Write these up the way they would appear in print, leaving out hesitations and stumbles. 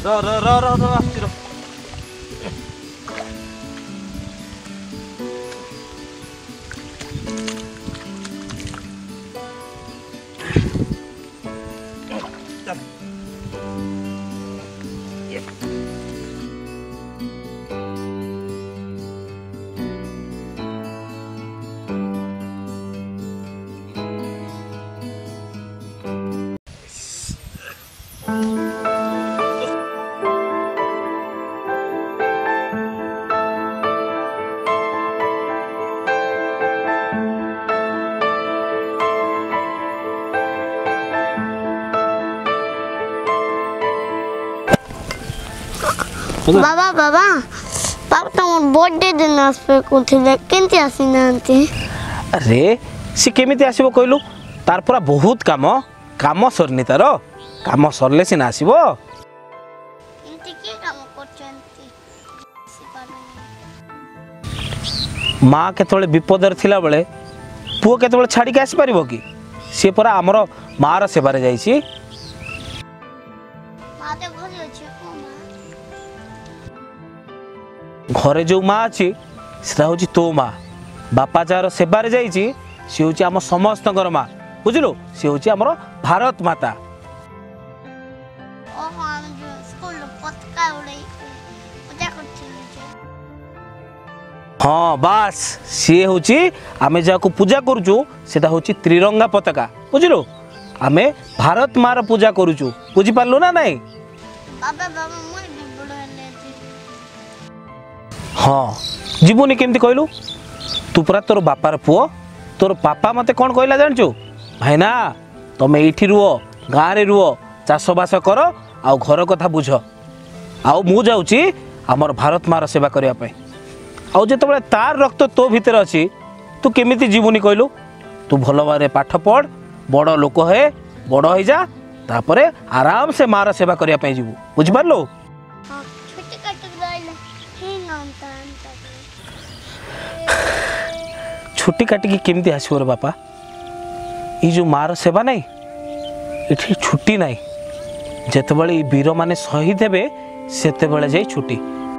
रो रो रो रो रो रो बाबा बाबा पापा तुम बर्थडे दिन आसपे कोथिले केंती आसी नांती अरे सी केमिति आसीबो कहलु तार पूरा बहुत काम सरनी तार काम सरले सिना आसीबो इंती के काम करचंती माँ केतबेले विपदर थिला बेले पुओ केतबेले छाड़ी के आसी परिबो कि से पूरा हमर मार सेबारे जाईची माते भली अछि घरे जो माँ अच्छी से हूँ तो माँ बापा जार सेबारे जाइए सी हूँ आम समस्त माँ बुझलु सी हूँ आम भारत माता हाँ बास सी हूँ आम जहाँ पूजा करुचु सेटा हूँ त्रिरंगा पताका बुझलु आम भारत मार पूजा करुचु बुझिपारलु ना नहीं हाँ जीवनी केमती कहलु तू पूरा तोर बापार पुओ तोर पापा मते कौन कहला जानचु भाई ना तुम एठी रुओ गाँव रे रुओ चाष बास कर आउ घर कथा बुझ आउ मु जाउची हमर भारत मार सेवा करिया पे आउ जेतबेले तार रक्त तो भीतर अछि तू केमिति जीवनी कहलु तू भलो बारे पाठ पढ़ बड़ लोक हे बड़ हो जा तापरे आराम से मार सेवा करिया पे जीवु बुझ पारलो छुट्टी काटिकी केमती आसो रे बापा ये जो मार सेवा नहीं ये छुट्टी नहीं जितेबाला वीर माने शहीद हेबे सेते बेले जाई छुट्टी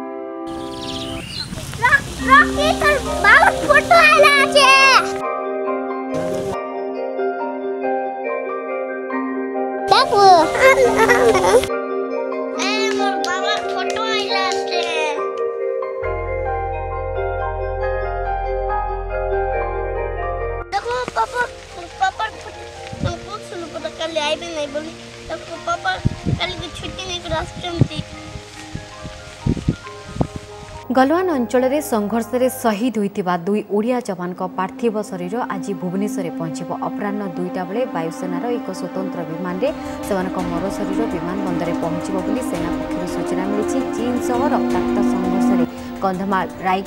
गलवान अंचल में संघर्ष में शहीद होता दुई ओडिया जवान का पार्थिव शरीर आज भुवनेश्वर पहुंचब अपराह 2टा बेले वायुसेनार एक स्वतंत्र विमान से मर शरीर विमान बंदर पहुंचब सेना पक्षर सूचना मिली चीन सह रक्ताक्त संघर्ष में कंधमाल राय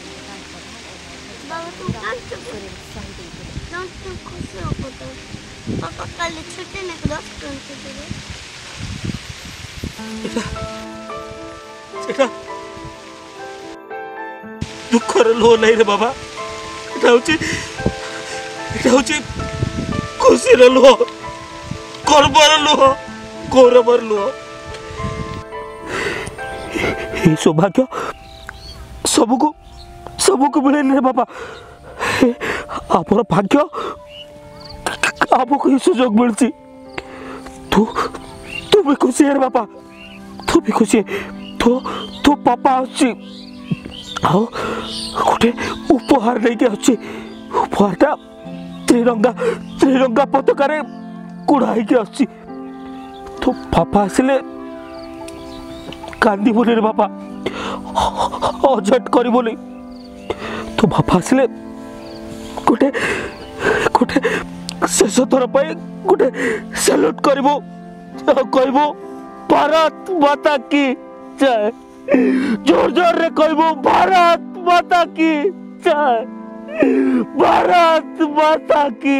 दुखर लो नहीं रे बाबा खुशी लो गर्वर लो गौरवर लो सौभाग्य सबको मिले रे बाबा आपन भाग्य आपको सुजोग मिलती तू भी खुशी है रे बाबा तू भी खुशी है तो पापा अच्छी आओ गोटे उपहार लेके अच्छी उपहारटा त्रिरंगा पताकार कुड़ाई के अच्छी तो पापा आसिले कांदी बोले रे बापा अजट करी बोली तो बापा आसिले गोटे शेष थर पर गोटे सैल्यूट करिवो कहबो भारत माता की जय जोर जोर रे कहबो भारत माता की जय भारत माता की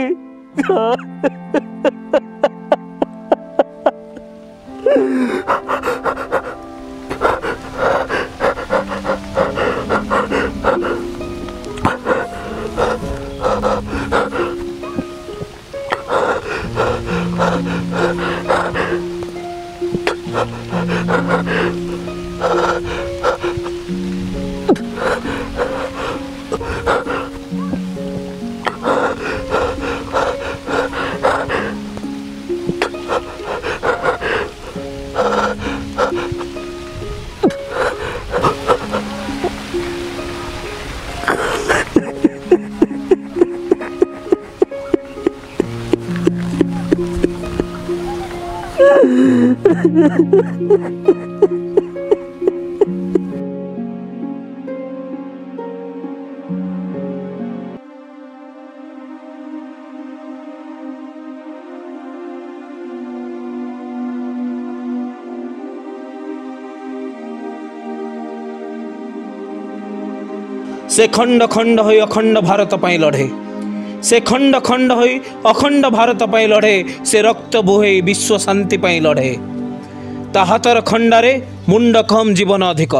से खंड खंड हो अखंड भारत पाई लड़े से खंड खंड हो अखंड भारत पाई लड़े से रक्त बोहे विश्व शांति पाई लड़े ता हातर खंडारे मुंड कम जीवन अधिक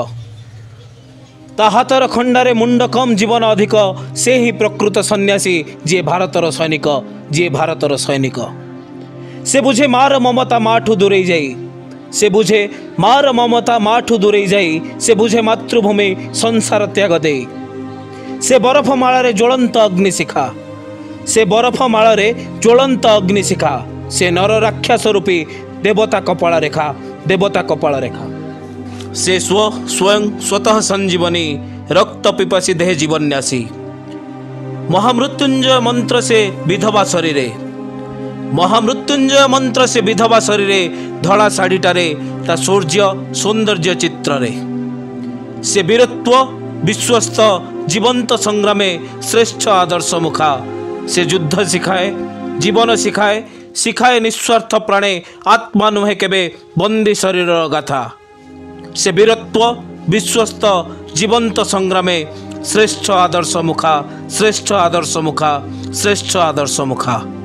ता हातर खंडारे मुंड कम जीवन अधिक से ही प्रकृत सन्यासी जी भारतर सैनिक जी भारतर सैनिक से बुझे मार ममता माठू दूरे जाई से बुझे मार ममता माठू दूरे जाई से बुझे मातृभूमि संसार त्याग दे से बरफ माଳରେ ज्वलंत अग्निशिखा से बरफ माଳରେ ज्वलंत अग्निशिखा से नर राक्षस रूपी देवता कपाल रेखा देवता कपाल रेखा से स्वयं स्वतः संजीवनी रक्त पिपासी देह जीवन्यासी महामृत्युंजय मंत्र से विधवा शरीरे महामृत्युंजय मंत्र से विधवा शरीरे धड़ा शाढ़ीटारे ता सूर्य सौंदर्य चित्रे से वीरत्व विश्वस्त जीवंत संग्रामे श्रेष्ठ आदर्श मुखा से युद्ध शिखाए जीवन शिखाए शिखाए निस्वार्थ प्राणे आत्मा नुहे केबे बंदी शरीर गाथा से वीरत्व विश्वस्त जीवंत संग्रामे श्रेष्ठ आदर्श मुखा श्रेष्ठ आदर्श मुखा श्रेष्ठ आदर्श मुखा।